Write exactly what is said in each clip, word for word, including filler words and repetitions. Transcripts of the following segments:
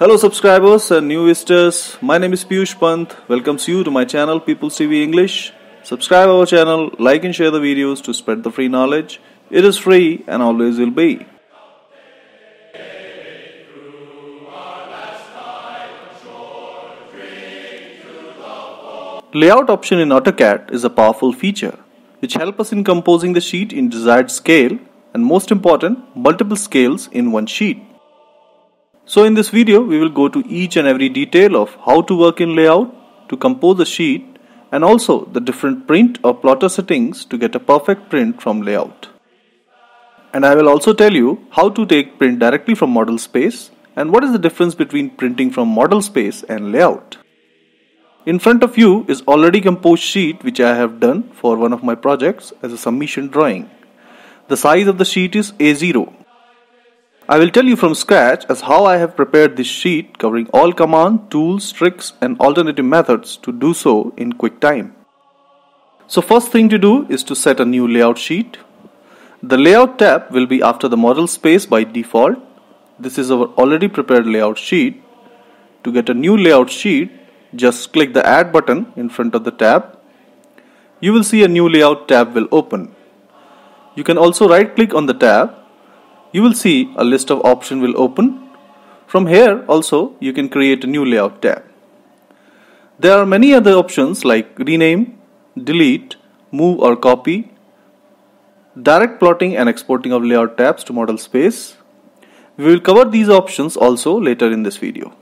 Hello subscribers and new visitors, my name is Piyush Pant, welcomes you to my channel People's T V English. Subscribe our channel, like and share the videos to spread the free knowledge. It is free and always will be. Layout option in AutoCAD is a powerful feature which helps us in composing the sheet in desired scale and most important, multiple scales in one sheet. So in this video, we will go to each and every detail of how to work in layout to compose a sheet and also the different print or plotter settings to get a perfect print from layout. And I will also tell you how to take print directly from model space and what is the difference between printing from model space and layout. In front of you is already composed sheet which I have done for one of my projects as a submission drawing. The size of the sheet is A zero. I will tell you from scratch as how I have prepared this sheet covering all command, tools, tricks and alternative methods to do so in quick time. So first thing to do is to set a new layout sheet. The layout tab will be after the model space by default. This is our already prepared layout sheet. To get a new layout sheet, just click the add button in front of the tab. You will see a new layout tab will open. You can also right click on the tab. You will see a list of options will open. From here also you can create a new layout tab. There are many other options like rename, delete, move or copy, direct plotting and exporting of layout tabs to model space. We will cover these options also later in this video.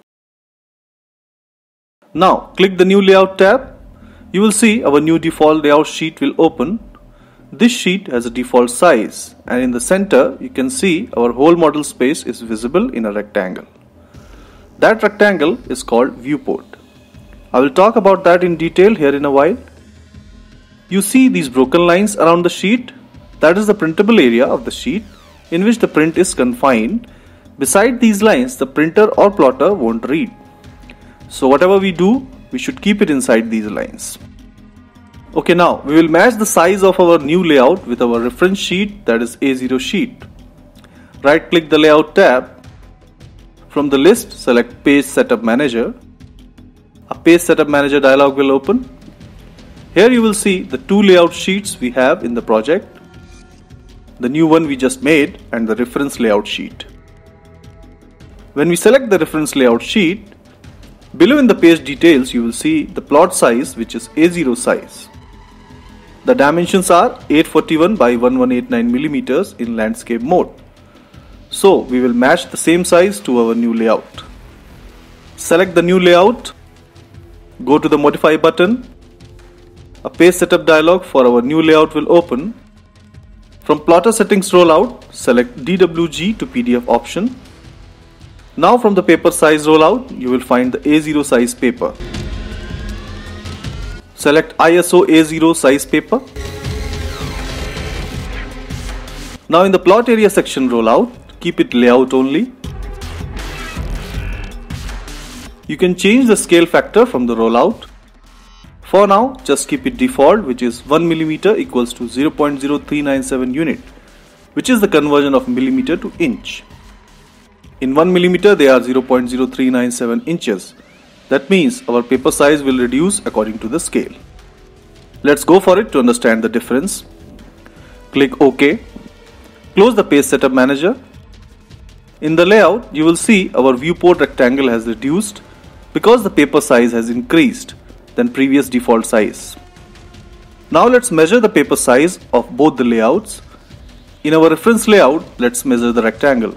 Now click the new layout tab. You will see our new default layout sheet will open. This sheet has a default size and in the center you can see our whole model space is visible in a rectangle. That rectangle is called viewport. I will talk about that in detail here in a while. You see these broken lines around the sheet? That is the printable area of the sheet in which the print is confined. Beside these lines the printer or plotter won't read. So whatever we do, we should keep it inside these lines. Okay, now we will match the size of our new layout with our reference sheet, that is A zero sheet. Right click the layout tab. From the list select page setup manager. A page setup manager dialog will open. Here you will see the two layout sheets we have in the project. The new one we just made and the reference layout sheet. When we select the reference layout sheet, below in the page details you will see the plot size which is A zero size. The dimensions are eight forty-one by eleven eighty-nine millimeters in landscape mode. So we will match the same size to our new layout. Select the new layout. Go to the modify button. A page setup dialog for our new layout will open. From plotter settings rollout, select D W G to P D F option. Now from the paper size rollout, you will find the A zero size paper. Select I S O A zero size paper. Now in the plot area section rollout, keep it layout only. You can change the scale factor from the rollout. For now, just keep it default, which is one millimeter equals to zero point zero three nine seven unit, which is the conversion of millimeter to inch. In one millimeter, they are zero point zero three nine seven inches. That means our paper size will reduce according to the scale. Let's go for it to understand the difference. Click OK. Close the page setup manager. In the layout, you will see our viewport rectangle has reduced because the paper size has increased than previous default size. Now let's measure the paper size of both the layouts. In our reference layout, let's measure the rectangle.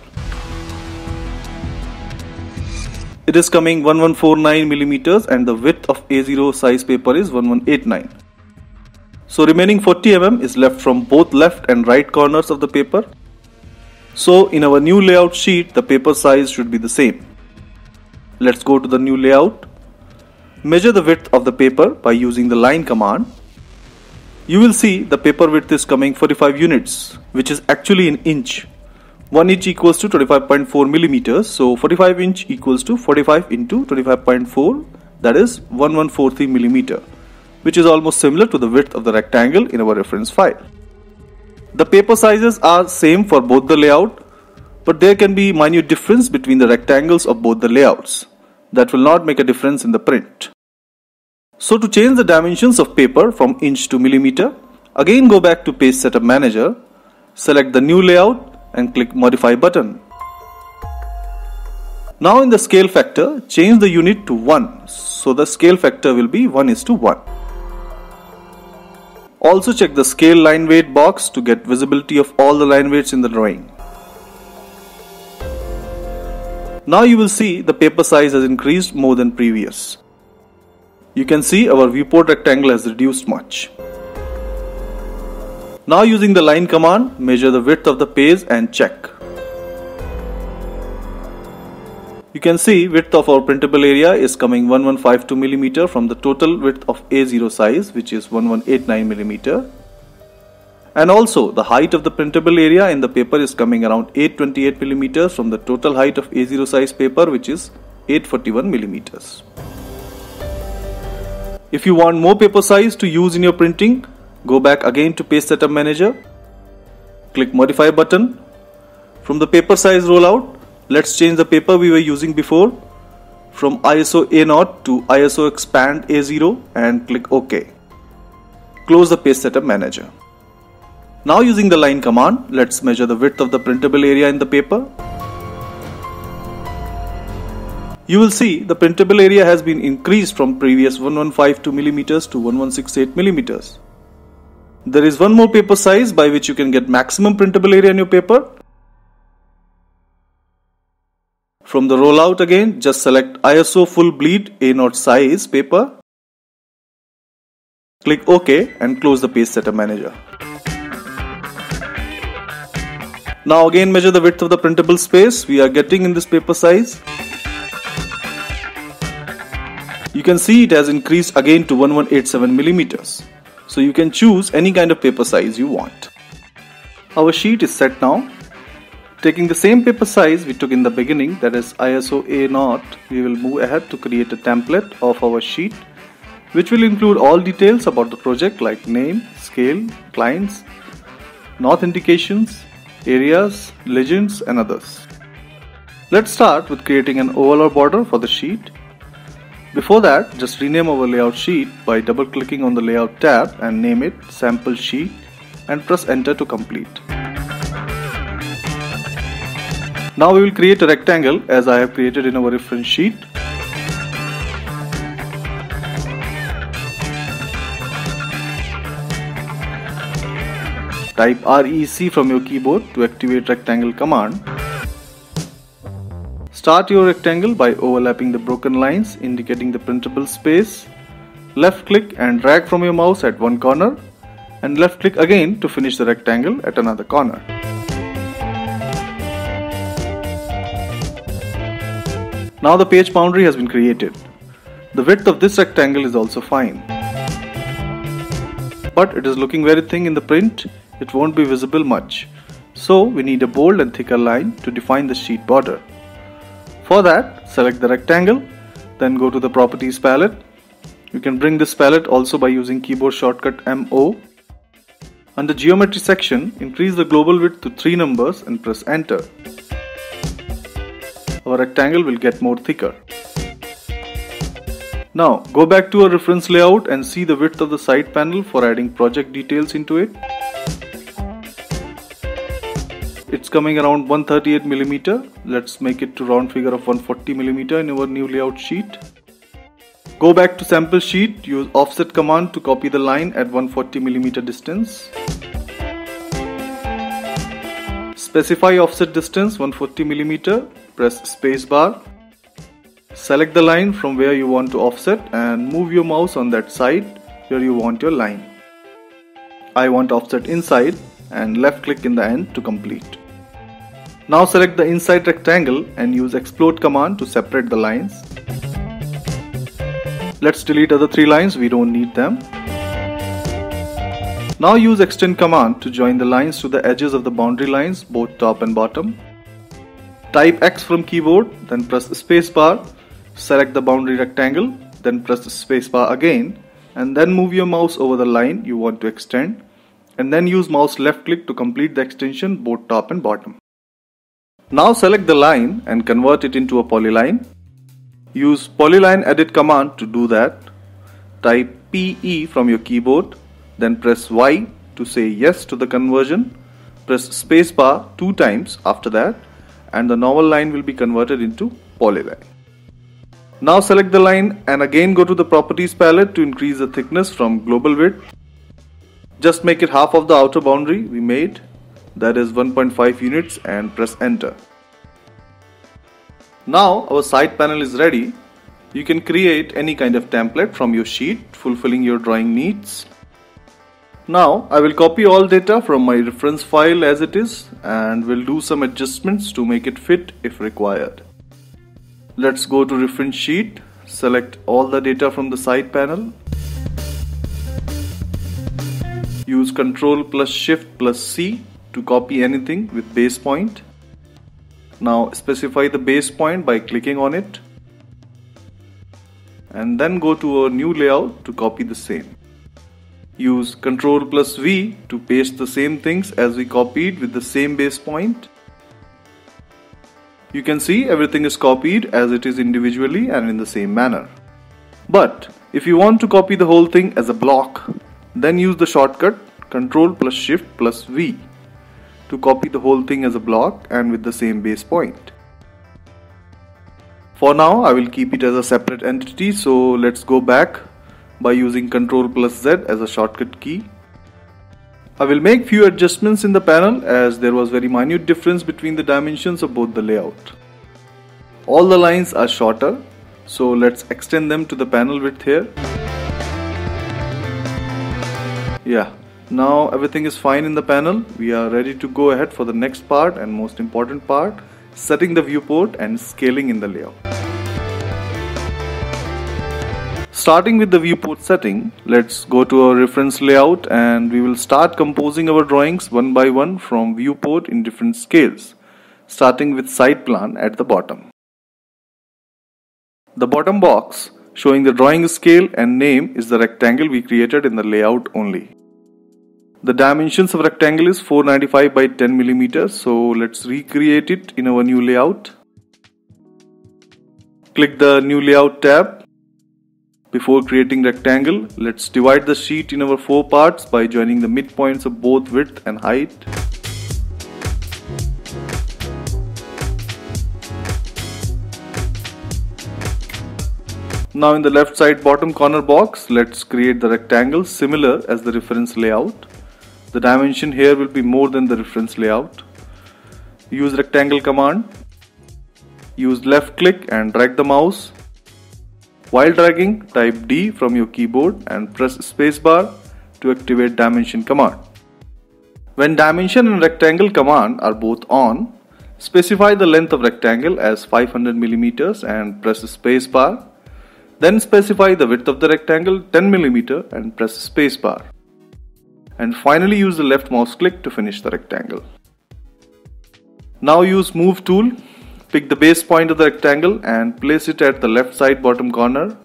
It is coming eleven forty-nine millimeters and the width of A zero size paper is eleven eighty-nine. So remaining forty millimeters is left from both left and right corners of the paper. So in our new layout sheet, the paper size should be the same. Let's go to the new layout. Measure the width of the paper by using the line command. You will see the paper width is coming forty-five units, which is actually in inch. one inch equals to twenty-five point four millimeters, so forty-five inch equals to forty-five into twenty-five point four, that is eleven forty-three millimeter, which is almost similar to the width of the rectangle in our reference file. The paper sizes are same for both the layout, but there can be minute difference between the rectangles of both the layouts. That will not make a difference in the print. So to change the dimensions of paper from inch to millimeter, again go back to Page Setup Manager, select the new layout and click Modify button. Now in the scale factor, change the unit to one, so the scale factor will be one is to one. Also check the scale line weight box to get visibility of all the line weights in the drawing. Now you will see the paper size has increased more than previous. You can see our viewport rectangle has reduced much. Now using the line command, measure the width of the page and check. You can see width of our printable area is coming one one five two millimeter from the total width of A zero size, which is one one eight nine millimeter. And also the height of the printable area in the paper is coming around eight twenty-eight millimeters from the total height of A zero size paper, which is eight forty-one millimeters. If you want more paper size to use in your printing, go back again to Page Setup Manager, click Modify button. From the paper size rollout, let's change the paper we were using before from I S O A zero to I S O Expand A zero and click OK. Close the Page Setup Manager. Now using the line command, let's measure the width of the printable area in the paper. You will see the printable area has been increased from previous one one five two millimeters to one one six eight millimeters. There is one more paper size by which you can get maximum printable area in your paper. From the rollout again, just select I S O Full Bleed A zero size paper. Click OK and close the Page Setup Manager. Now again measure the width of the printable space we are getting in this paper size. You can see it has increased again to one one eight seven millimeters. So you can choose any kind of paper size you want. Our sheet is set now. Taking the same paper size we took in the beginning, that is I S O A zero, we will move ahead to create a template of our sheet, which will include all details about the project like name, scale, clients, north indications, areas, legends and others. Let's start with creating an oval or border for the sheet. Before that, just rename our layout sheet by double clicking on the layout tab and name it sample sheet and press enter to complete. Now we will create a rectangle as I have created in our reference sheet. Type R E C from your keyboard to activate rectangle command. Start your rectangle by overlapping the broken lines indicating the printable space. Left click and drag from your mouse at one corner and left click again to finish the rectangle at another corner. Now the page boundary has been created. The width of this rectangle is also fine. But it is looking very thin in the print, it won't be visible much. So we need a bold and thicker line to define the sheet border. For that, select the rectangle, then go to the Properties palette. You can bring this palette also by using keyboard shortcut M O. Under Geometry section, increase the global width to three numbers and press enter. Our rectangle will get more thicker. Now go back to our reference layout and see the width of the side panel for adding project details into it. It's coming around one thirty-eight millimeter. Let's make it to round figure of one forty millimeter in our new layout sheet. Go back to sample sheet, use offset command to copy the line at one forty millimeter distance. Specify offset distance one forty millimeter, press spacebar. Select the line from where you want to offset and move your mouse on that side where you want your line. I want offset inside and left click in the end to complete. Now select the inside rectangle and use explode command to separate the lines. Let's delete other three lines, we don't need them. Now use extend command to join the lines to the edges of the boundary lines, both top and bottom. Type X from keyboard, then press the spacebar, select the boundary rectangle, then press the spacebar again, and then move your mouse over the line you want to extend, and then use mouse left click to complete the extension both top and bottom. Now select the line and convert it into a polyline. Use polyline edit command to do that. Type P E from your keyboard, then press Y to say yes to the conversion. Press spacebar two times after that, and the normal line will be converted into polyline. Now select the line and again go to the properties palette to increase the thickness from global width. Just make it half of the outer boundary we made, that is one point five units, and press enter. Now our side panel is ready. You can create any kind of template from your sheet fulfilling your drawing needs. Now I will copy all data from my reference file as it is and will do some adjustments to make it fit if required. Let's go to reference sheet, select all the data from the side panel. Use Ctrl plus Shift plus C to copy anything with base point. Now specify the base point by clicking on it. And then go to a new layout to copy the same. Use Ctrl plus V to paste the same things as we copied with the same base point. You can see everything is copied as it is individually and in the same manner. But if you want to copy the whole thing as a block, then use the shortcut Ctrl plus Shift plus V to copy the whole thing as a block and with the same base point. For now I will keep it as a separate entity, so let's go back by using Ctrl plus Z as a shortcut key. I will make few adjustments in the panel as there was very minute difference between the dimensions of both the layout. All the lines are shorter, so let's extend them to the panel width here. Yeah, now everything is fine in the panel. We are ready to go ahead for the next part and most important part, setting the viewport and scaling in the layout. Starting with the viewport setting, let's go to our reference layout and we will start composing our drawings one by one from viewport in different scales, starting with side plan at the bottom. The bottom box showing the drawing scale and name is the rectangle we created in the layout only. The dimensions of rectangle is four ninety-five by ten millimeters, so let's recreate it in our new layout. Click the new layout tab. Before creating rectangle, let's divide the sheet in our four parts by joining the midpoints of both width and height. Now in the left side bottom corner box, let's create the rectangle similar as the reference layout. The dimension here will be more than the reference layout. Use rectangle command. Use left click and drag the mouse. While dragging, type D from your keyboard and press spacebar to activate dimension command. When dimension and rectangle command are both on, specify the length of rectangle as five hundred millimeters and press spacebar. Then specify the width of the rectangle ten millimeters and press spacebar. And finally use the left mouse click to finish the rectangle. Now use Move tool. Pick the base point of the rectangle and place it at the left side bottom corner.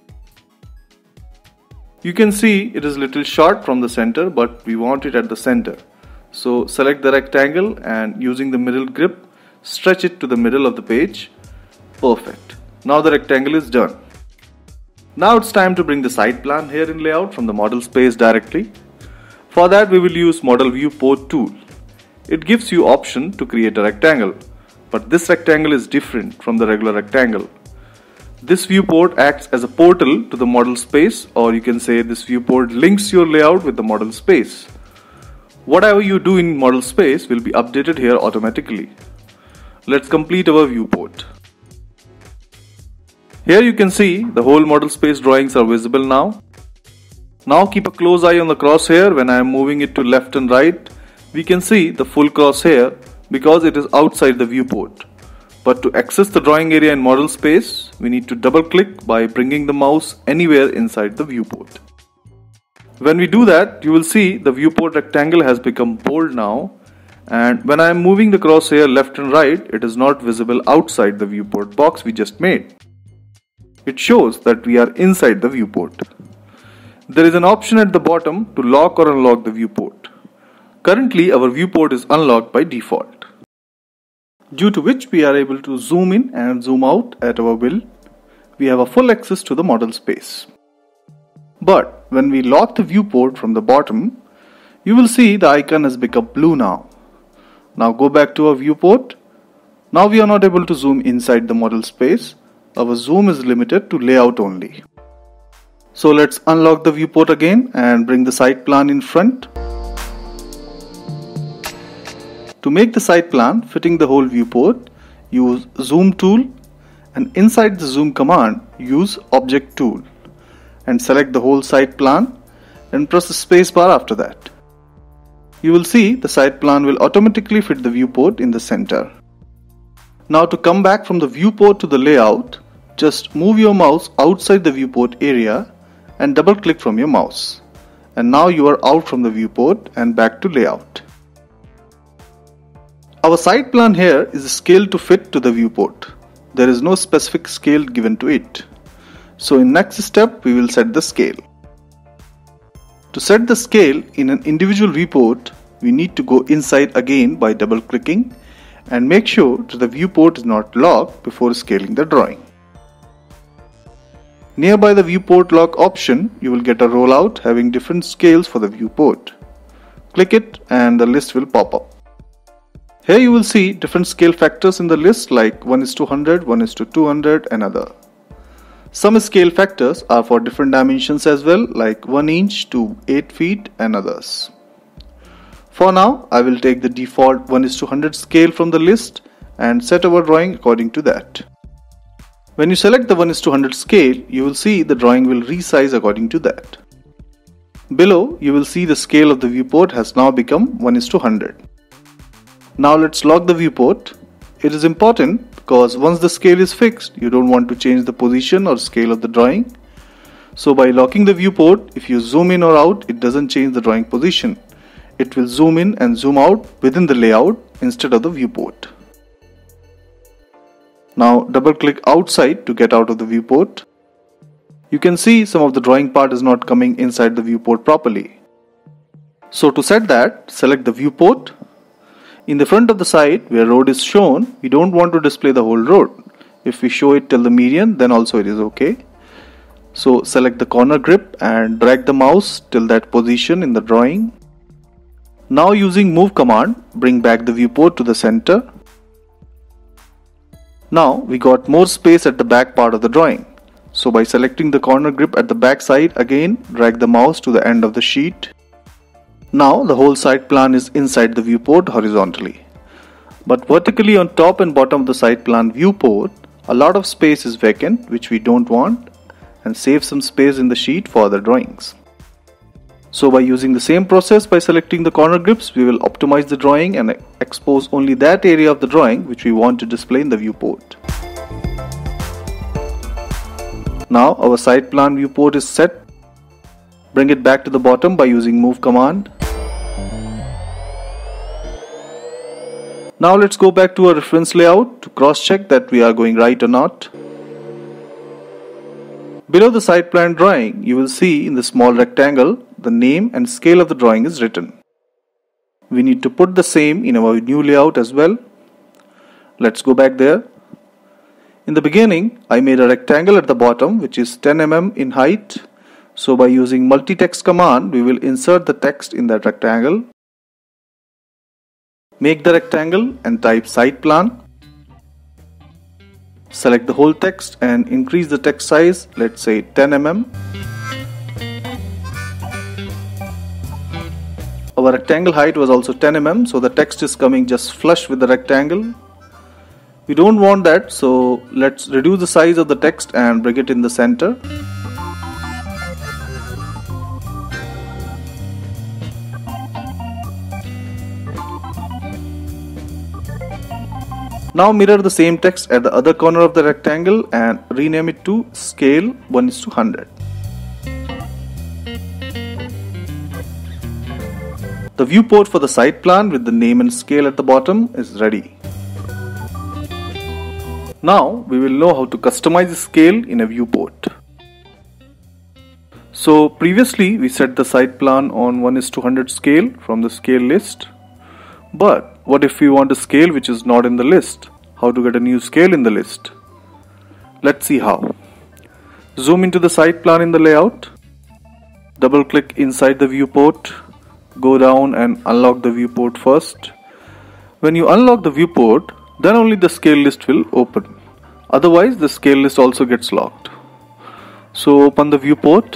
You can see it is little short from the center, but we want it at the center. So select the rectangle and using the middle grip, stretch it to the middle of the page. Perfect. Now the rectangle is done. Now it's time to bring the side plan here in layout from the model space directly. For that we will use Model Viewport tool. It gives you option to create a rectangle. But this rectangle is different from the regular rectangle. This viewport acts as a portal to the model space, or you can say this viewport links your layout with the model space. Whatever you do in model space will be updated here automatically. Let's complete our viewport. Here you can see the whole model space drawings are visible now. Now keep a close eye on the crosshair. When I am moving it to left and right, we can see the full crosshair because it is outside the viewport. But to access the drawing area in model space, we need to double click by bringing the mouse anywhere inside the viewport. When we do that, you will see the viewport rectangle has become bold now, and when I am moving the crosshair left and right, it is not visible outside the viewport box we just made. It shows that we are inside the viewport. There is an option at the bottom to lock or unlock the viewport. Currently our viewport is unlocked by default. due to which we are able to zoom in and zoom out at our will. We have a full access to the model space. But when we lock the viewport from the bottom, you will see the icon has become blue now. Now go back to our viewport. Now we are not able to zoom inside the model space. Our zoom is limited to layout only. So let's unlock the viewport again and bring the site plan in front. To make the site plan fitting the whole viewport, use Zoom tool, and inside the zoom command use Object tool and select the whole site plan and press the space bar after that. You will see the site plan will automatically fit the viewport in the center. Now to come back from the viewport to the layout, just move your mouse outside the viewport area and double click from your mouse. And now you are out from the viewport and back to layout. Our site plan here is scaled to fit to the viewport. There is no specific scale given to it. So in next step we will set the scale. To set the scale in an individual viewport, we need to go inside again by double clicking and make sure that the viewport is not locked before scaling the drawing. Nearby the viewport lock option, you will get a rollout having different scales for the viewport. Click it and the list will pop up. Here you will see different scale factors in the list like one is to one hundred, one is to two hundred and other. Some scale factors are for different dimensions as well, like one inch to eight feet and others. For now, I will take the default one is to one hundred scale from the list and set our drawing according to that. When you select the one is to one hundred scale, you will see the drawing will resize according to that. Below, you will see the scale of the viewport has now become one is to one hundred. Now let's lock the viewport. It is important because once the scale is fixed, you don't want to change the position or scale of the drawing. So by locking the viewport, if you zoom in or out, it doesn't change the drawing position. It will zoom in and zoom out within the layout instead of the viewport. Now double click outside to get out of the viewport. You can see some of the drawing part is not coming inside the viewport properly. So to set that, select the viewport. In the front of the site where road is shown, we don't want to display the whole road. If we show it till the median, then also it is okay. So select the corner grip and drag the mouse till that position in the drawing. Now using move command, bring back the viewport to the center. Now we got more space at the back part of the drawing. So by selecting the corner grip at the back side, again drag the mouse to the end of the sheet. Now the whole site plan is inside the viewport horizontally. But vertically on top and bottom of the site plan viewport, a lot of space is vacant which we don't want, and save some space in the sheet for other drawings. So by using the same process by selecting the corner grips, we will optimize the drawing and expose only that area of the drawing which we want to display in the viewport. Now our site plan viewport is set. Bring it back to the bottom by using move command. Now let's go back to our reference layout to cross check that we are going right or not. Below the site plan drawing, you will see in the small rectangle the name and scale of the drawing is written. We need to put the same in our new layout as well. Let's go back there. In the beginning, I made a rectangle at the bottom which is ten millimeters in height. So by using multi-text command, we will insert the text in that rectangle. Make the rectangle and type site plan. Select the whole text and increase the text size, let's say ten millimeters. Our rectangle height was also ten millimeters, so the text is coming just flush with the rectangle. We don't want that, so let's reduce the size of the text and bring it in the center. Now mirror the same text at the other corner of the rectangle and rename it to scale one is to one hundred. The viewport for the site plan with the name and scale at the bottom is ready. Now we will know how to customize the scale in a viewport. So previously we set the site plan on one is to one hundred scale from the scale list. But what if we want a scale which is not in the list? How to get a new scale in the list? Let's see how. Zoom into the site plan in the layout. Double click inside the viewport. Go down and unlock the viewport first. When you unlock the viewport, then only the scale list will open. Otherwise, the scale list also gets locked. So open the viewport.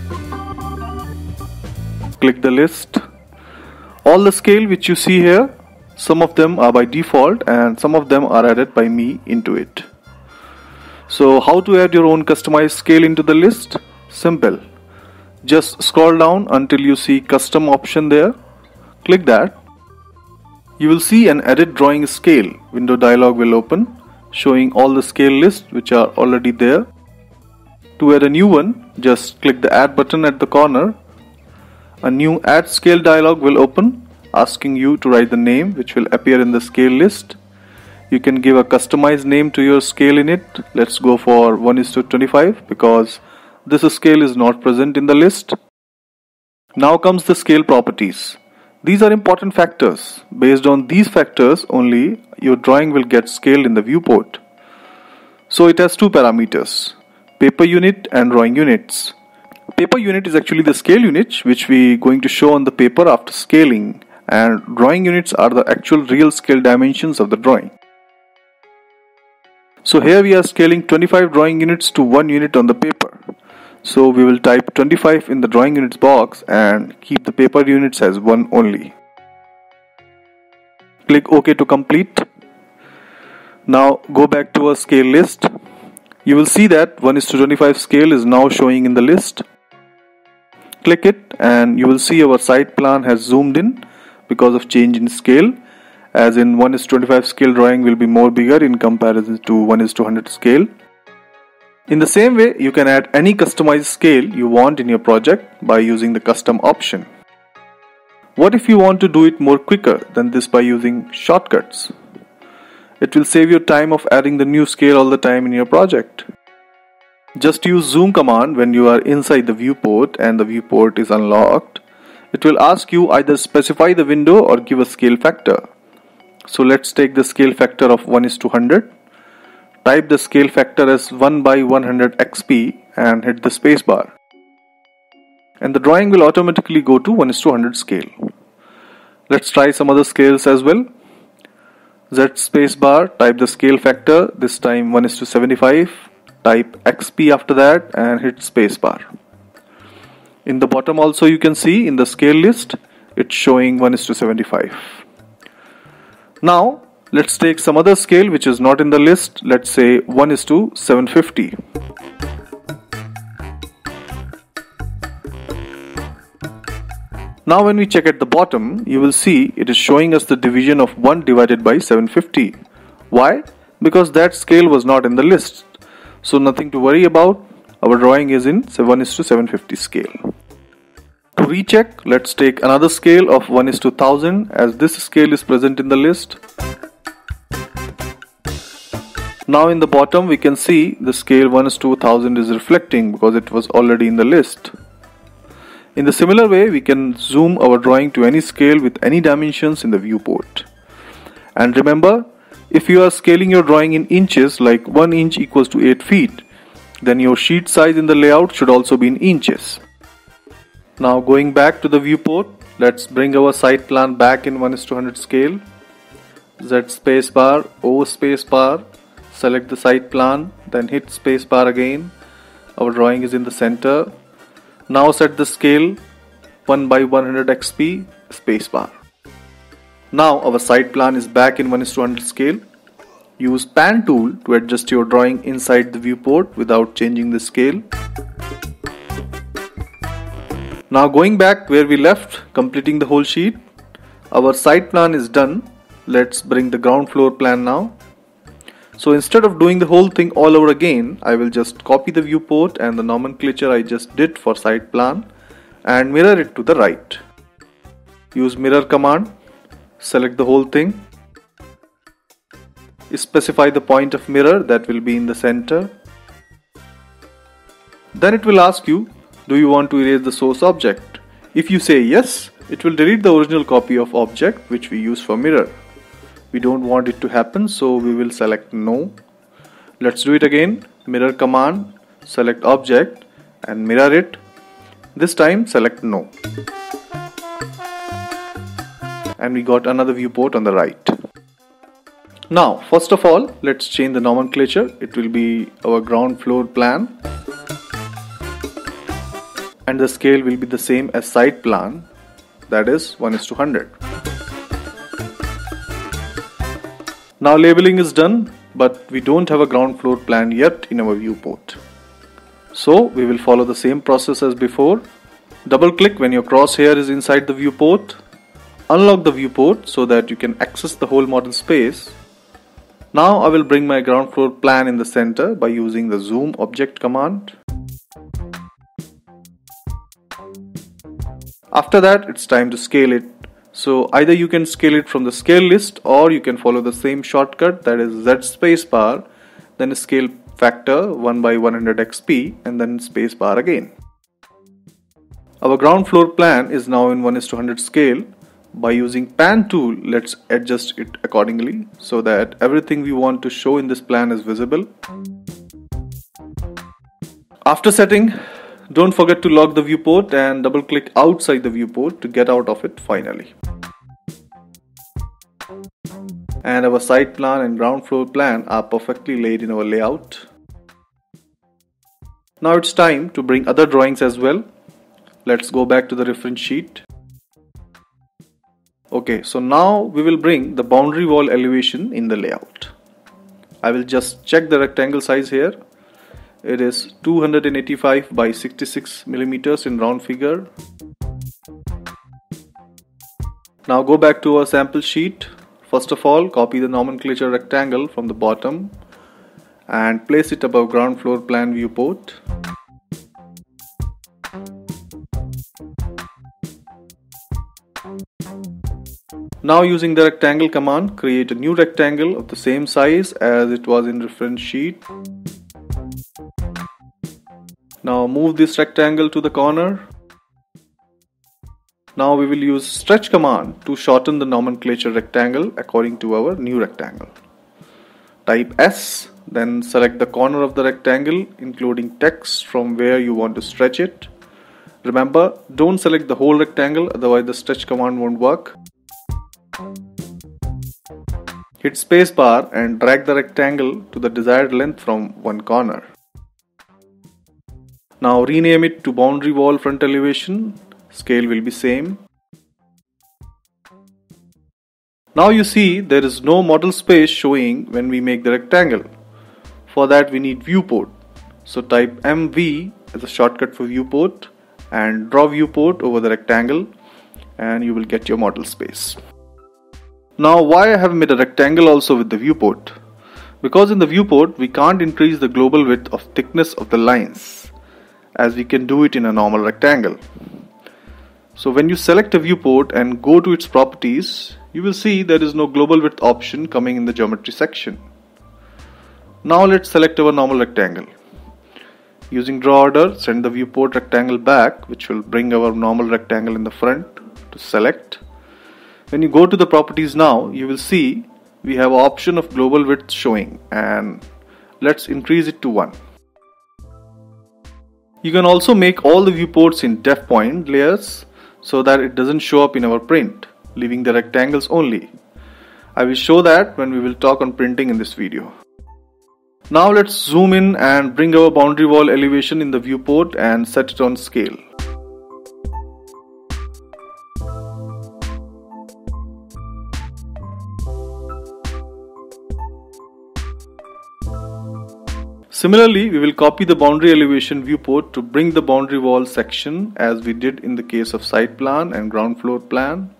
Click the list. All the scale which you see here, some of them are by default and some of them are added by me into it. So how to add your own customized scale into the list? Simple. Just scroll down until you see custom option there. Click that. You will see an edit drawing scale window dialog will open, showing all the scale lists which are already there. To add a new one, just click the add button at the corner. A new add scale dialog will open, asking you to write the name which will appear in the scale list. You can give a customized name to your scale in it. Let's go for one is to twenty-five because this scale is not present in the list. Now comes the scale properties. These are important factors. Based on these factors only, your drawing will get scaled in the viewport. So it has two parameters, paper unit and drawing units. Paper unit is actually the scale unit which we going to show on the paper after scaling, and drawing units are the actual real scale dimensions of the drawing. So here we are scaling twenty-five drawing units to one unit on the paper. So we will type twenty-five in the drawing units box and keep the paper units as one only. Click OK to complete. Now go back to our scale list. You will see that one is to twenty-five scale is now showing in the list. Click it and you will see our site plan has zoomed in because of change in scale, as in one is to twenty-five scale drawing will be more bigger in comparison to one is to one hundred scale. In the same way, you can add any customized scale you want in your project by using the custom option. What if you want to do it more quicker than this by using shortcuts? It will save you time of adding the new scale all the time in your project. Just use zoom command when you are inside the viewport and the viewport is unlocked. It will ask you either specify the window or give a scale factor. So let's take the scale factor of one is to one hundred. Type the scale factor as one by one hundred X P and hit the space bar. And the drawing will automatically go to one is to one hundred scale. Let's try some other scales as well. Z space bar, type the scale factor, this time one is to seventy-five. Type X P after that and hit space bar. In the bottom also you can see in the scale list it's showing one is to seventy-five. Now let's take some other scale which is not in the list. Let's say one is to seven fifty. Now when we check at the bottom, you will see it is showing us the division of one divided by seven fifty. Why? Because that scale was not in the list. So nothing to worry about. Our drawing is in one is to seven fifty scale. To recheck, let's take another scale of one is to one thousand, as this scale is present in the list. Now in the bottom we can see the scale one is to one thousand is reflecting because it was already in the list. In the similar way, we can zoom our drawing to any scale with any dimensions in the viewport. And remember, if you are scaling your drawing in inches, like one inch equals to eight feet, then your sheet size in the layout should also be in inches. Now going back to the viewport, let's bring our site plan back in one is to one hundred scale. Z space bar, O space bar, select the site plan, then hit space bar again. Our drawing is in the center. Now set the scale one by one hundred X P, space bar. Now our site plan is back in one is to one hundred scale. Use pan tool to adjust your drawing inside the viewport without changing the scale. Now going back where we left, completing the whole sheet, our site plan is done. Let's bring the ground floor plan now. So instead of doing the whole thing all over again, I will just copy the viewport and the nomenclature I just did for site plan and mirror it to the right. Use mirror command, select the whole thing. Specify the point of mirror that will be in the center. Then it will ask you, do you want to erase the source object? If you say yes, it will delete the original copy of object which we use for mirror. We don't want it to happen, so we will select no. Let's do it again. Mirror command, select object and mirror it. This time select no. And we got another viewport on the right. Now, first of all, let's change the nomenclature. It will be our ground floor plan. And the scale will be the same as site plan, that is one is to one hundred. Now labeling is done, but we don't have a ground floor plan yet in our viewport. So we will follow the same process as before. Double click when your crosshair is inside the viewport. Unlock the viewport so that you can access the whole model space. Now I will bring my ground floor plan in the center by using the zoom object command. After that, it's time to scale it. So either you can scale it from the scale list or you can follow the same shortcut, that is Z spacebar, then scale factor one by one hundred X P and then spacebar again. Our ground floor plan is now in one is to one hundred scale. By using pan tool, let's adjust it accordingly so that everything we want to show in this plan is visible. After setting, don't forget to lock the viewport and double click outside the viewport to get out of it finally. And our site plan and ground floor plan are perfectly laid in our layout. Now it's time to bring other drawings as well. Let's go back to the reference sheet. Okay, so now we will bring the boundary wall elevation in the layout. I will just check the rectangle size here. It is two hundred eighty-five by sixty-six millimeters in round figure. Now go back to our sample sheet. First of all, copy the nomenclature rectangle from the bottom and place it above ground floor plan viewport. Now using the rectangle command, create a new rectangle of the same size as it was in reference sheet. Now move this rectangle to the corner. Now we will use stretch command to shorten the nomenclature rectangle according to our new rectangle. Type S, then select the corner of the rectangle including text from where you want to stretch it. Remember, don't select the whole rectangle, otherwise the stretch command won't work. Hit spacebar and drag the rectangle to the desired length from one corner. Now rename it to boundary wall front elevation. Scale will be same. Now you see there is no model space showing when we make the rectangle. For that we need viewport. So type M V as a shortcut for viewport and draw viewport over the rectangle and you will get your model space. Now why I have made a rectangle also with the viewport? Because in the viewport we can't increase the global width of thickness of the lines as we can do it in a normal rectangle. So when you select a viewport and go to its properties, you will see there is no global width option coming in the geometry section. Now let's select our normal rectangle. Using draw order, send the viewport rectangle back, which will bring our normal rectangle in the front to select. When you go to the properties now, you will see we have an option of global width showing, and let's increase it to one. You can also make all the viewports in def point layers so that it doesn't show up in our print, leaving the rectangles only. I will show that when we will talk on printing in this video. Now let's zoom in and bring our boundary wall elevation in the viewport and set it on scale. Similarly, we will copy the boundary elevation viewport to bring the boundary wall section as we did in the case of site plan and ground floor plan.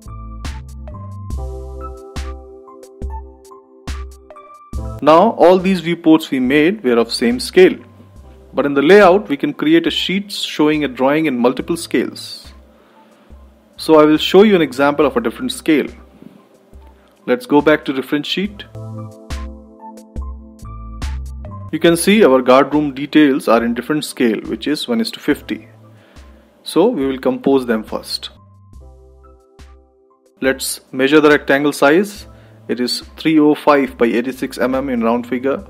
Now all these viewports we made were of same scale, but in the layout we can create a sheet showing a drawing in multiple scales. So I will show you an example of a different scale. Let's go back to reference sheet. You can see our guardroom details are in different scale, which is one is to fifty. So we will compose them first. Let's measure the rectangle size It is three oh five by eighty-six millimeters in round figure.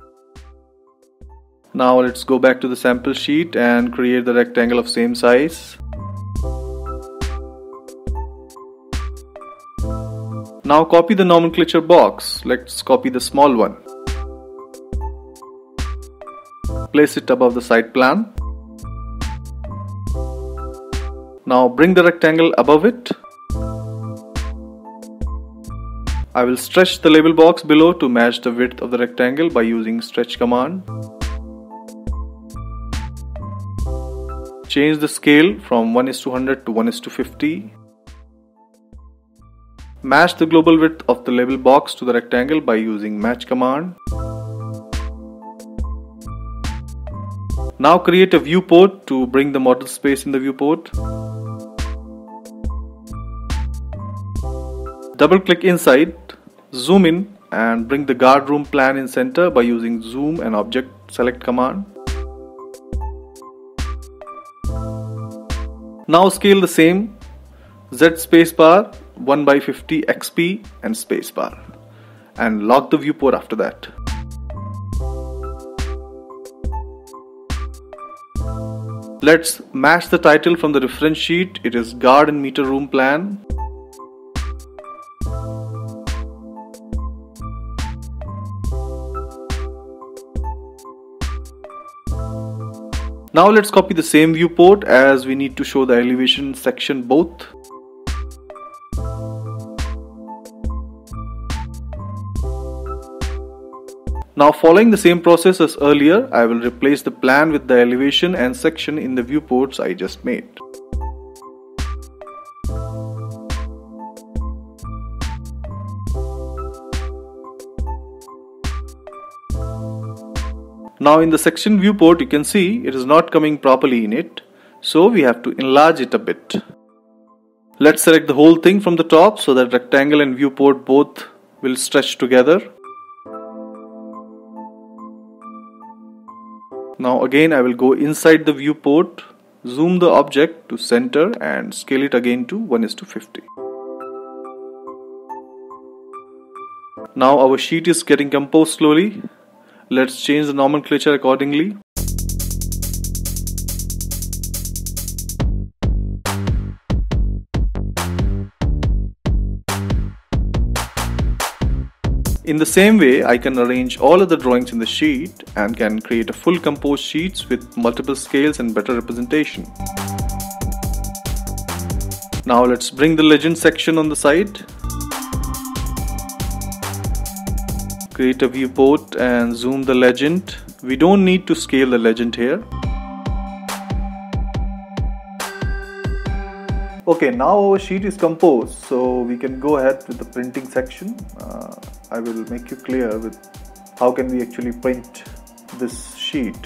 Now let's go back to the sample sheet and create the rectangle of same size. Now copy the nomenclature box. Let's copy the small one. Place it above the side plan. Now bring the rectangle above it. I will stretch the label box below to match the width of the rectangle by using stretch command. Change the scale from one is to one hundred to one is to fifty. Match the global width of the label box to the rectangle by using match command. Now create a viewport to bring the model space in the viewport. Double click inside, zoom in and bring the guard room plan in center by using zoom and object select command. Now scale the same Z spacebar one by fifty X P and spacebar and lock the viewport after that. Let's match the title from the reference sheet. It is guard and meter room plan. Now let's copy the same viewport as we need to show the elevation section both. Now following the same process as earlier, I will replace the plan with the elevation and section in the viewports I just made. Now in the section viewport you can see it is not coming properly in it, so we have to enlarge it a bit. Let's select the whole thing from the top so that rectangle and viewport both will stretch together. Now again I will go inside the viewport, zoom the object to center and scale it again to one is to fifty. Now our sheet is getting composed slowly. Let's change the nomenclature accordingly. In the same way, I can arrange all of the drawings in the sheet and can create a full composed sheets with multiple scales and better representation. Now let's bring the legend section on the side. Create a viewport and zoom the legend. We don't need to scale the legend here. Okay, now our sheet is composed, so we can go ahead with the printing section. Uh, I will make you clear with how can we actually print this sheet.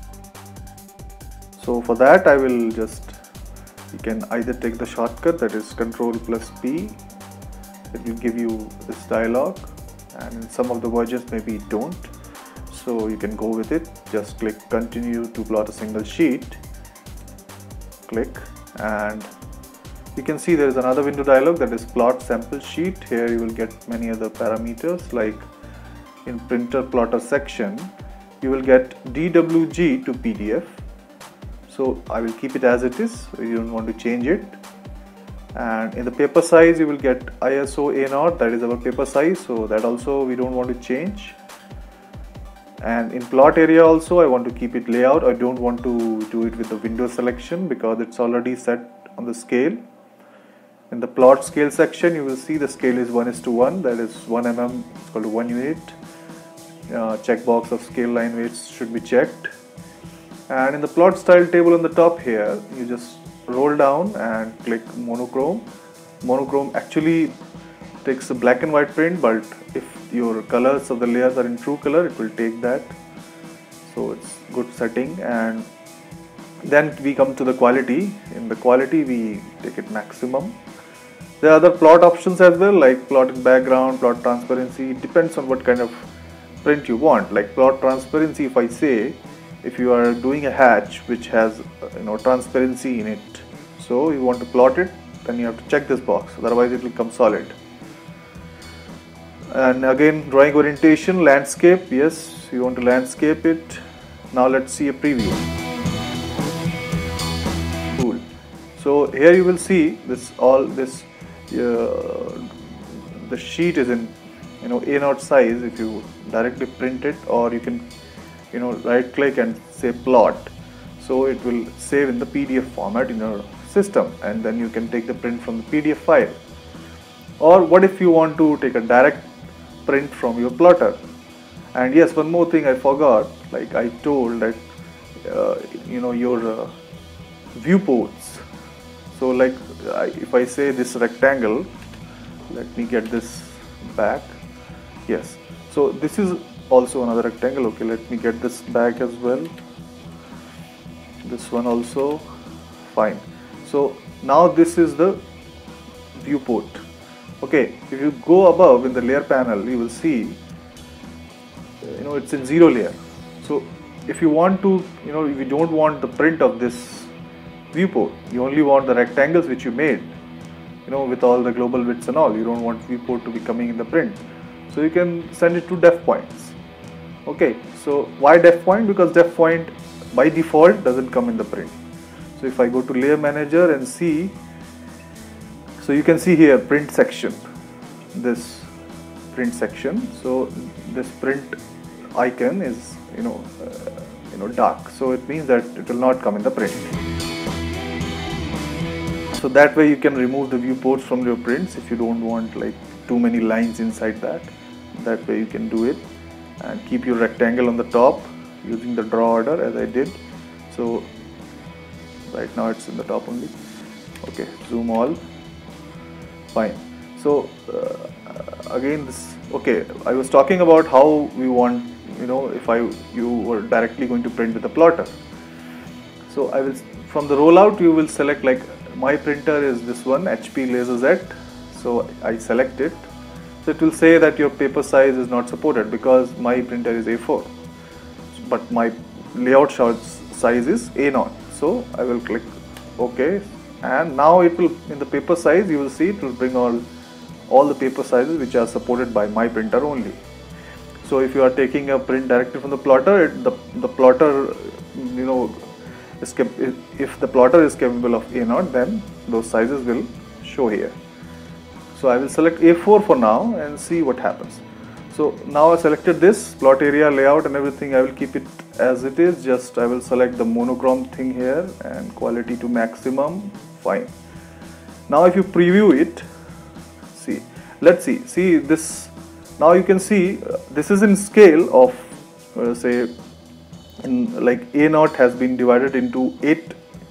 So for that I will just, you can either take the shortcut, that is Control plus P. It will give you this dialog, and in some of the versions maybe it don't. So you can go with it. Just click continue to plot a single sheet. Click and you can see there is another window dialog, that is plot sample sheet. Here you will get many other parameters, like in printer plotter section you will get D W G to P D F. So I will keep it as it is, you don't want to change it. And in the paper size you will get I S O A zero, that is our paper size, so that also we don't want to change. And in plot area also I want to keep it layout. I don't want to do it with the window selection because it's already set on the scale. In the plot scale section you will see the scale is one is to one, that is one millimeter is equal to one unit. Uh, checkbox of scale line weights should be checked. And in the plot style table on the top here, you just roll down and click monochrome. Monochrome actually takes a black and white print, but if your colors of the layers are in true color, it will take that. So it's good setting. And then we come to the quality. In the quality we take it maximum. There are other plot options as well, like plot in background, plot transparency. It depends on what kind of print you want. Like plot transparency, if I say, if you are doing a hatch which has you know transparency in it, so you want to plot it, then you have to check this box, otherwise it will come solid. And again, drawing orientation, landscape. Yes, you want to landscape it. Now let's see a preview. Cool. So here you will see this all this uh, the sheet is in you know A zero size. If you directly print it, or you can you know right click and say plot, so it will save in the P D F format in your system, and then you can take the print from the P D F file. Or what if you want to take a direct print from your plotter? And yes, one more thing I forgot, like I told that uh, you know your uh, viewports. So like I, if I say this rectangle, let me get this back. Yes, so this is also another rectangle. Okay, let me get this back as well. This one also, fine. So now this is the viewport. Okay, if you go above in the layer panel, you will see you know it's in zero layer. So if you want to you know if you don't want the print of this viewport, you only want the rectangles which you made you know with all the global widths and all. You don't want viewport to be coming in the print, so you can send it to def points. Okay, so why def point? Because def point by default doesn't come in the print. So if I go to layer manager and see, so you can see here print section, this print section. So this print icon is you know uh, you know dark, so it means that it will not come in the print. So that way you can remove the viewports from your prints if you don't want like too many lines inside that. That way you can do it, and keep your rectangle on the top using the draw order as I did. So right now it's in the top only. Okay, zoom all, fine. So uh, again this, okay, I was talking about how we want, you know, if I you were directly going to print with the plotter. So I will, from the rollout you will select, like my printer is this one, H P LaserZ. So I select it. So it will say that your paper size is not supported because my printer is A four, but my layout size is A zero. So I will click OK, and now it will, in the paper size you will see it will bring all all the paper sizes which are supported by my printer only. So if you are taking a print directly from the plotter, it, the the plotter you know is, if the plotter is capable of A zero, then those sizes will show here. So I will select A four for now and see what happens. So now I selected this plot area, layout and everything. I will keep it as it is. Just I will select the monochrome thing here and quality to maximum. Fine. Now if you preview it, see, let's see, see this. Now you can see uh, this is in scale of uh, say in like A zero has been divided into eight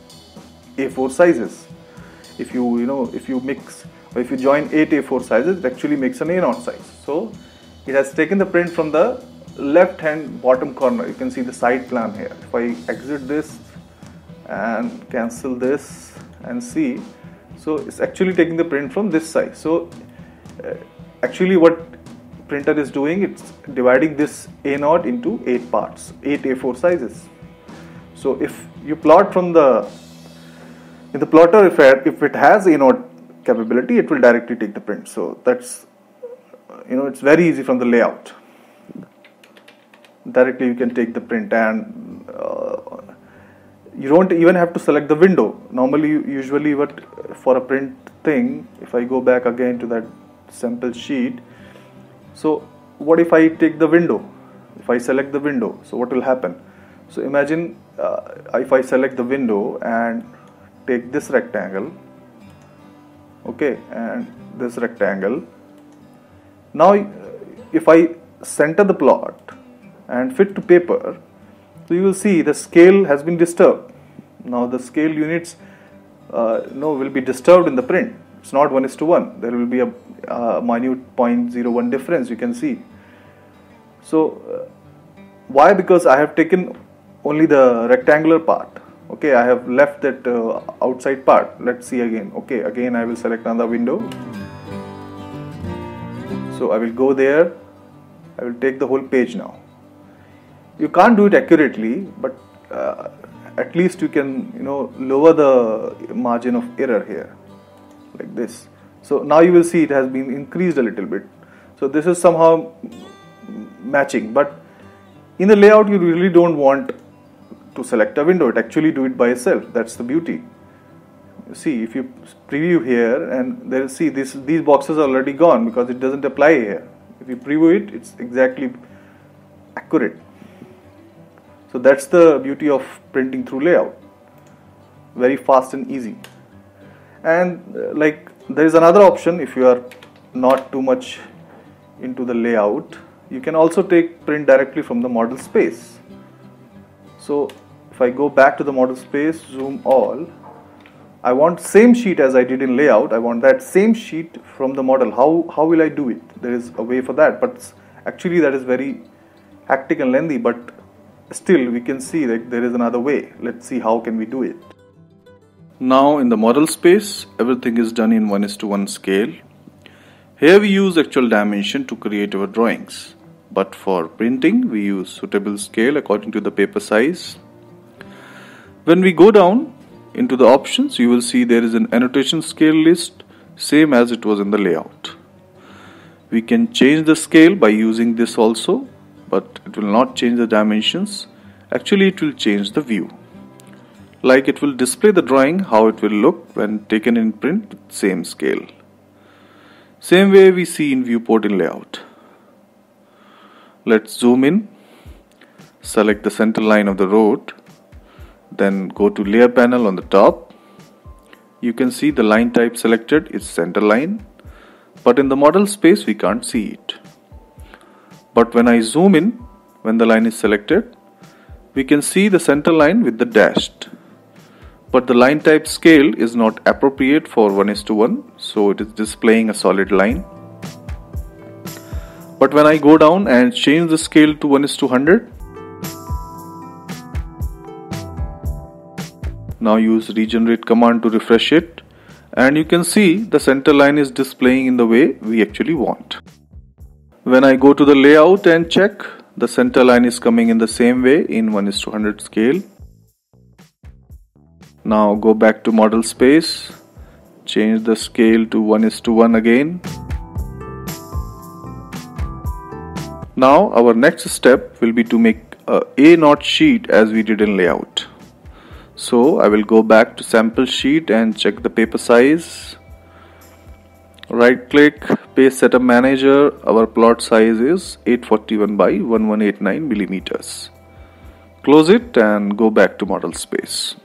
A four sizes. If you you know if you mix, or if you join eight A four sizes, it actually makes an A zero size. So it has taken the print from the left hand bottom corner. You can see the side plan here. If I exit this and cancel this and see, so it's actually taking the print from this side. So uh, actually what printer is doing, it's dividing this A zero into eight parts, eight A four sizes. So if you plot from the, in the plotter, if it, if it has A zero capability, it will directly take the print. So that's, you know, it's very easy from the layout. Directly you can take the print, and uh, you don't even have to select the window. Normally, usually what for a print thing, if I go back again to that sample sheet, so what if I take the window? If I select the window, so what will happen? So imagine uh, if I select the window and take this rectangle, okay, and this rectangle. Now if I center the plot and fit to paper, so you will see the scale has been disturbed. Now the scale units uh, no will be disturbed in the print. It's not one is to one. There will be a uh, minute zero point zero one difference, you can see. So uh, why? Because I have taken only the rectangular part. Okay, I have left that uh, outside part. Let's see again. Okay, again I will select another window. So I will go there. I will take the whole page now. You can't do it accurately, but uh, at least you can, you know, lower the margin of error here, like this. So now you will see it has been increased a little bit. So So this is somehow matching, but in the layout you really don't want to select a window. It actually do it by itself. That's the beauty. You see, if you preview here and there, see this, these boxes are already gone because it doesn't apply here. If you preview it, it's exactly accurate. So that's the beauty of printing through layout. Very fast and easy. And uh, like there is another option. If you are not too much into the layout, you can also take print directly from the model space. So if I go back to the model space, zoom all, I want same sheet as I did in layout. I want that same sheet from the model. How, how will I do it? There is a way for that, but actually that is very hectic and lengthy, but still we can see that there is another way. Let's see how can we do it. Now in the model space, everything is done in one is to one scale. Here we use actual dimension to create our drawings, but for printing we use suitable scale according to the paper size. When we go down into the options, you will see there is an annotation scale list, same as it was in the layout. We can change the scale by using this also, but it will not change the dimensions. Actually it will change the view. Like it will display the drawing how it will look when taken in print, same scale. Same way we see in viewport in layout. Let's zoom in, select the center line of the road, then go to layer panel on the top. You can see the line type selected is center line, but in the model space we can't see it. But when I zoom in, when the line is selected, we can see the center line with the dashed. But the line type scale is not appropriate for one is to one, so it is displaying a solid line. But when I go down and change the scale to one is to one hundred, now use regenerate command to refresh it, and you can see the center line is displaying in the way we actually want. When I go to the layout and check, the center line is coming in the same way in one is to one hundred scale. Now go back to model space, change the scale to one is to one again. Now our next step will be to make a A zero sheet as we did in layout. So I will go back to sample sheet and check the paper size. Right click, paste setup manager. Our plot size is eight forty-one by eleven eighty-nine millimeters. Close it and go back to model space.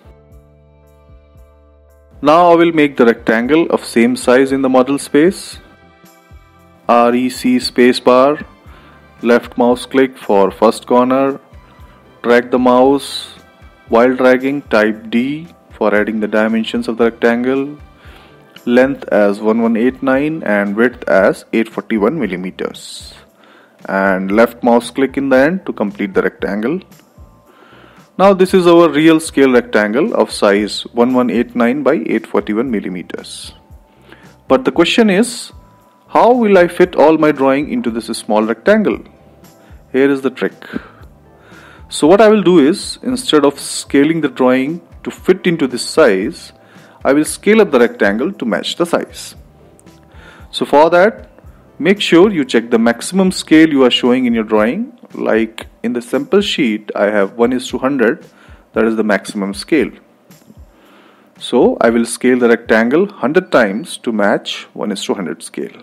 Now I will make the rectangle of same size in the model space. R E C spacebar, left mouse click for first corner, drag the mouse, while dragging type D for adding the dimensions of the rectangle, length as eleven eighty-nine and width as eight forty-one millimeters, and left mouse click in the end to complete the rectangle. Now this is our real scale rectangle of size eleven eighty-nine by eight forty-one millimeters. But the question is, how will I fit all my drawing into this small rectangle? Here is the trick. So what I will do is, instead of scaling the drawing to fit into this size, I will scale up the rectangle to match the size. So for that, make sure you check the maximum scale you are showing in your drawing. Like in the sample sheet, I have one is to one hundred, that is the maximum scale. So I will scale the rectangle one hundred times to match one is to one hundred scale.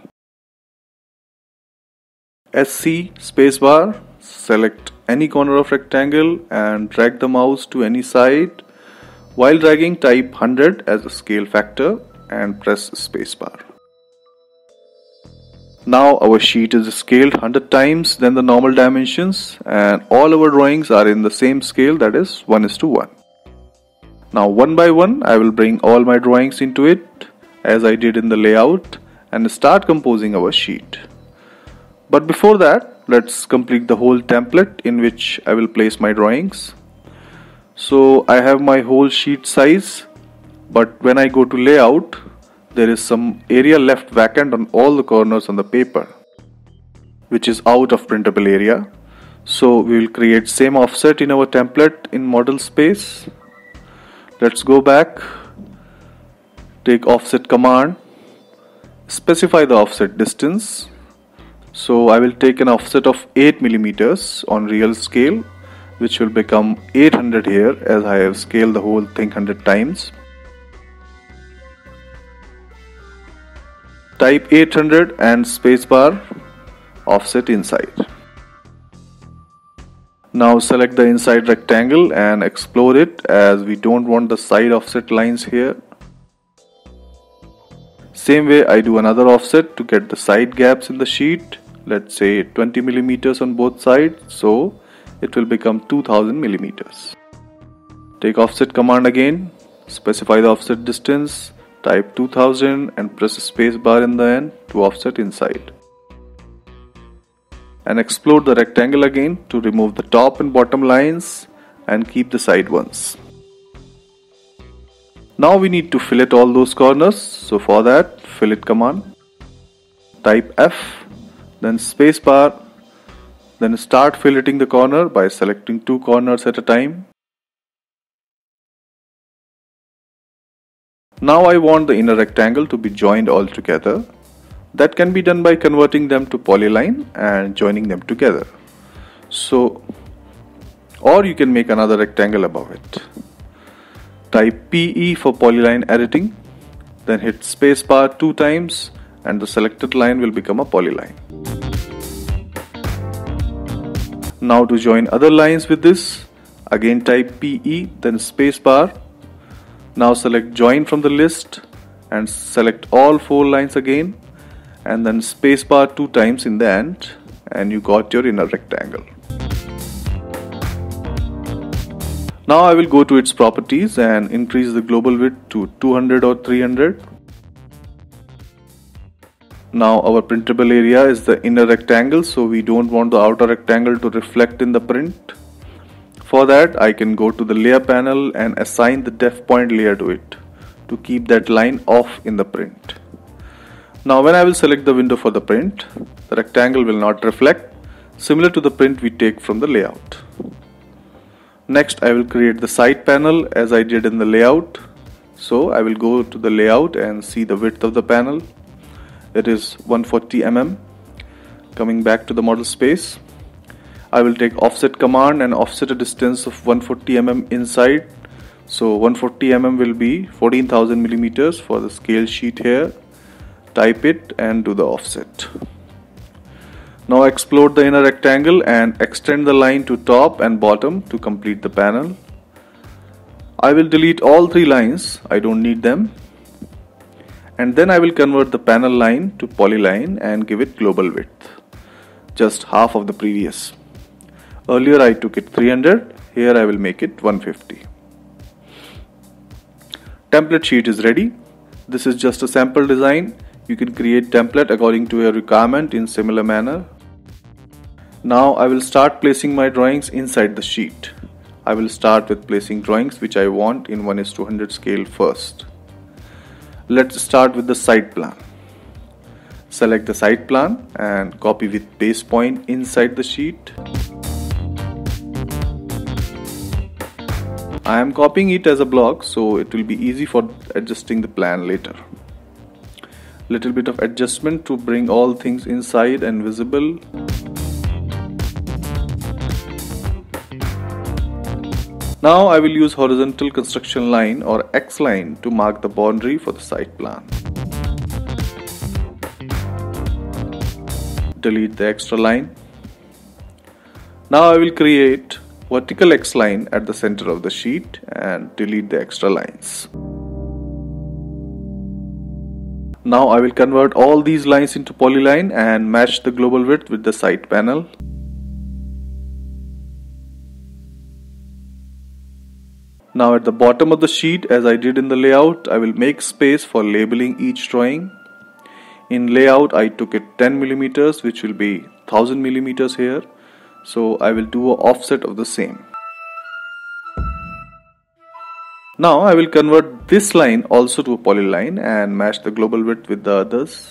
S C spacebar, select any corner of rectangle and drag the mouse to any side. While dragging, type one hundred as a scale factor and press spacebar. Now our sheet is scaled one hundred times than the normal dimensions, and all our drawings are in the same scale, that is one is to one. Now one by one I will bring all my drawings into it as I did in the layout and start composing our sheet. But before that, let's complete the whole template in which I will place my drawings. So I have my whole sheet size, but when I go to layout, there is some area left vacant on all the corners on the paper, which is out of printable area. So we will create same offset in our template in model space. Let's go back, take offset command, specify the offset distance. So I will take an offset of eight millimeters on real scale, which will become eight hundred here, as I have scaled the whole thing one hundred times. Type eight hundred and spacebar, offset inside. Now select the inside rectangle and explore it, as we don't want the side offset lines here. Same way I do another offset to get the side gaps in the sheet. Let's say twenty millimeters on both sides, so it will become two thousand millimeters. Take offset command again, specify the offset distance, type two thousand and press space bar in the end to offset inside. And explode the rectangle again to remove the top and bottom lines and keep the side ones. Now we need to fillet all those corners, so for that, fillet command, type F, then space bar, then start filleting the corner by selecting two corners at a time. Now I want the inner rectangle to be joined all together. That can be done by converting them to polyline and joining them together. So, or you can make another rectangle above it. Type P E for polyline editing, then hit spacebar two times and the selected line will become a polyline. Now to join other lines with this, again type P E, then spacebar. Now select join from the list and select all four lines again and then spacebar two times in the end, and you got your inner rectangle. Now I will go to its properties and increase the global width to two hundred or three hundred. Now our printable area is the inner rectangle, so we don't want the outer rectangle to reflect in the print. For that, I can go to the layer panel and assign the def point layer to it to keep that line off in the print. Now when I will select the window for the print, the rectangle will not reflect, similar to the print we take from the layout. Next I will create the side panel as I did in the layout. So I will go to the layout and see the width of the panel. It is one hundred forty millimeters. Coming back to the model space, I will take offset command and offset a distance of one hundred forty millimeters inside. So one hundred forty millimeters will be fourteen thousand millimeters for the scale sheet here. Type it and do the offset. Now explode the inner rectangle and extend the line to top and bottom to complete the panel. I will delete all three lines, I don't need them. And then I will convert the panel line to polyline and give it global width, just half of the previous. Earlier I took it three hundred, here I will make it one hundred fifty. Template sheet is ready. This is just a sample design. You can create template according to your requirement in similar manner. Now I will start placing my drawings inside the sheet. I will start with placing drawings which I want in one is to one hundred scale first. Let's start with the side plan. Select the side plan and copy with base point inside the sheet. I am copying it as a block, so it will be easy for adjusting the plan later. Little bit of adjustment to bring all things inside and visible. Now I will use horizontal construction line or X line to mark the boundary for the side plan. Delete the extra line. Now I will create vertical X line at the center of the sheet and delete the extra lines. Now I will convert all these lines into polyline and match the global width with the side panel. Now at the bottom of the sheet, as I did in the layout, I will make space for labeling each drawing. In layout I took it ten millimeters, which will be one thousand millimeters here. So I will do an offset of the same. Now I will convert this line also to a polyline and match the global width with the others.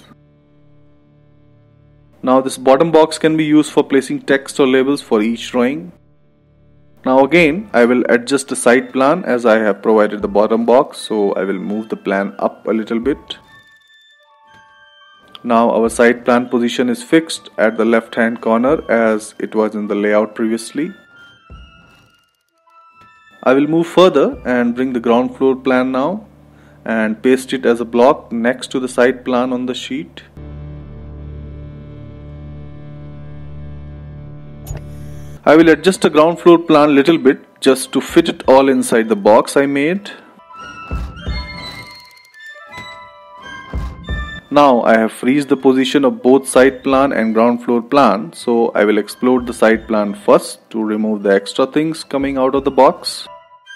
Now this bottom box can be used for placing text or labels for each drawing. Now again I will adjust the side plan as I have provided the bottom box, so I will move the plan up a little bit. Now our site plan position is fixed at the left hand corner as it was in the layout previously. I will move further and bring the ground floor plan now and paste it as a block next to the site plan on the sheet. I will adjust the ground floor plan little bit just to fit it all inside the box I made. Now I have freezed the position of both site plan and ground floor plan, so I will explode the site plan first to remove the extra things coming out of the box.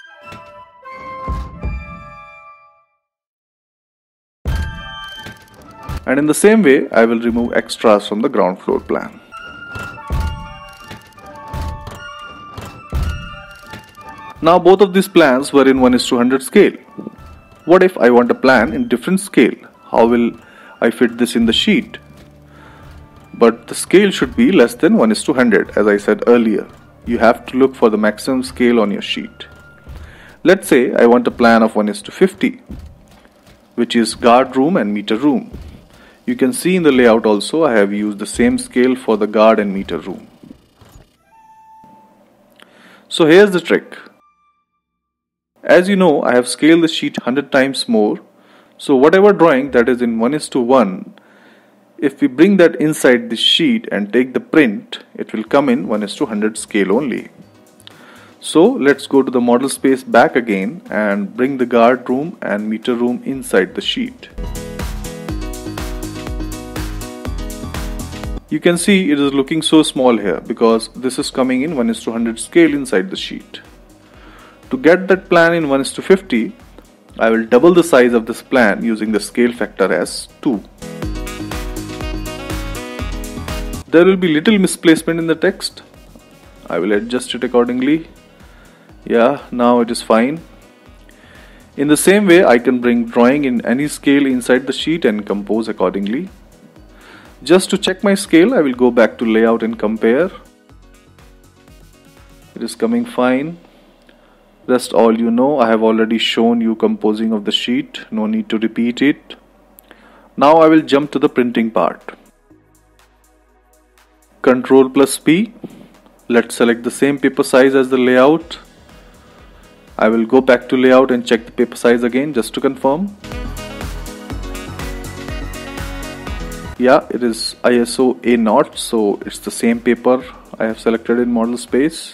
And in the same way, I will remove extras from the ground floor plan. Now both of these plans were in one is to one hundred scale. What if I want a plan in different scale? How will I fit this in the sheet? But the scale should be less than one is to one hundred, as I said earlier. You have to look for the maximum scale on your sheet. Let's say I want a plan of one is to fifty, which is guard room and meter room. You can see in the layout also I have used the same scale for the guard and meter room. So here's the trick. As you know, I have scaled the sheet one hundred times more. So whatever drawing that is in one is to one, if we bring that inside this sheet and take the print, it will come in one is to one hundred scale only. So let's go to the model space back again and bring the guard room and meter room inside the sheet. You can see it is looking so small here because this is coming in one is to one hundred scale inside the sheet. To get that plan in one is to fifty, I will double the size of this plan using the scale factor as two. There will be little misplacement in the text. I will adjust it accordingly. Yeah, now it is fine. In the same way, I can bring drawing in any scale inside the sheet and compose accordingly. Just to check my scale, I will go back to layout and compare. It is coming fine. Rest all you know, I have already shown you composing of the sheet, no need to repeat it. Now I will jump to the printing part. Control plus P. Let's select the same paper size as the layout. I will go back to layout and check the paper size again just to confirm. Yeah, it is I S O A zero, so it's the same paper I have selected in model space.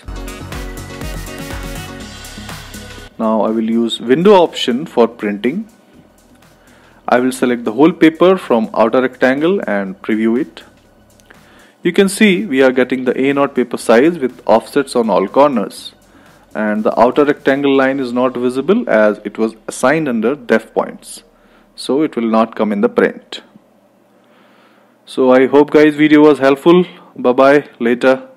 Now I will use window option for printing. I will select the whole paper from outer rectangle and preview it. You can see we are getting the A zero paper size with offsets on all corners, and the outer rectangle line is not visible as it was assigned under def points, so it will not come in the print. So I hope guys video was helpful. Bye bye, later.